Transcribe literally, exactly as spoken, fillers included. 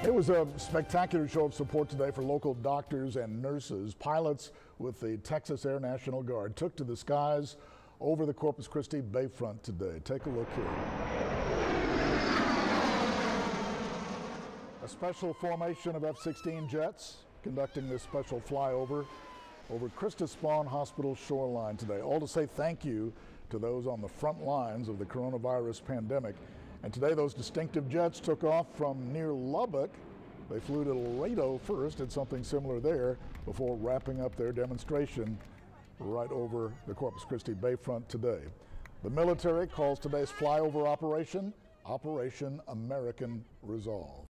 It was a spectacular show of support today for local doctors and nurses. Pilots with the Texas Air National Guard took to the skies over the Corpus Christi bayfront today. Take a look here. A special formation of F sixteen jets conducting this special flyover over Christi Spawn Hospital shoreline today. All to say thank you to those on the front lines of the coronavirus pandemic. And today those distinctive jets took off from near Lubbock. They flew to Laredo first, did something similar there, before wrapping up their demonstration right over the Corpus Christi bayfront today. The military calls today's flyover operation Operation American Resolve.